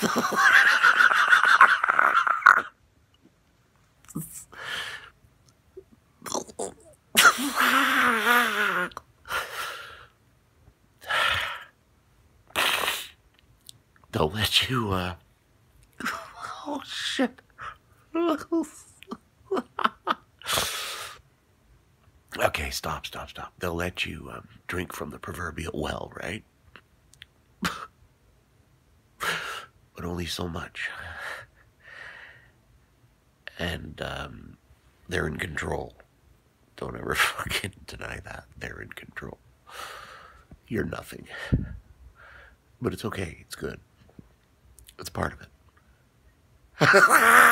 They'll let you, oh shit. Okay, stop. They'll let you drink from the proverbial well, right? But only so much. And they're in control. Don't ever fucking deny that. They're in control. You're nothing. But it's okay. It's good. It's part of it.